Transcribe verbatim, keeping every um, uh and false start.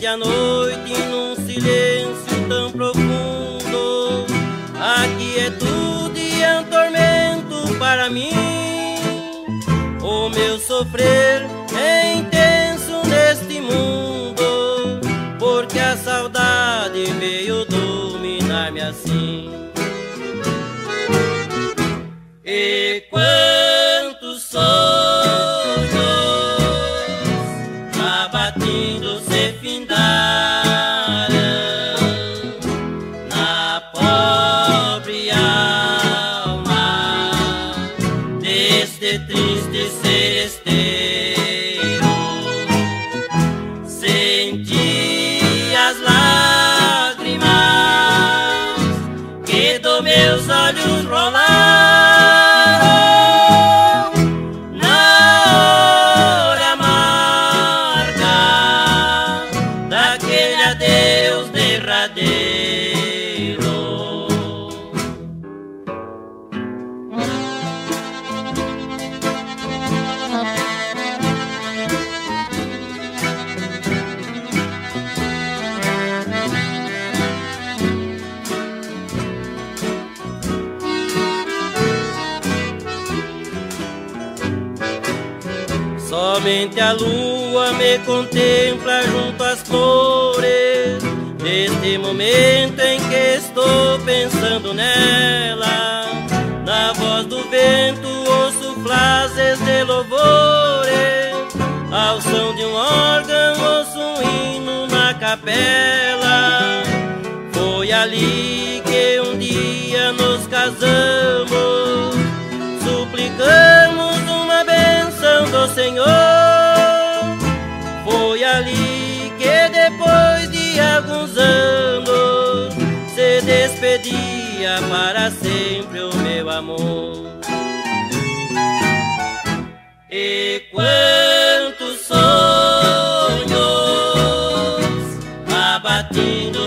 acende a noite num silêncio tão profundo. A quietude é um tormento para mim. O meu sofrer é intenso neste mundo, porque a saudade veio dominar-me assim. E quantos sonhos abatindo se findaram na pobre alma deste triste ser esteiro. Senti as lágrimas que dos meus olhos rolaram Somente a lua me contempla junto às flores, neste momento em que estou pensando nela. Na voz do vento ouço frases de louvores, ao som de um órgão ouço um hino na capela. Foi ali que um dia nos casamos, suplicamos uma bênção do Senhor. Foi ali que depois de alguns anos se despedia para sempre o meu amor. E quantos sonhos abatindo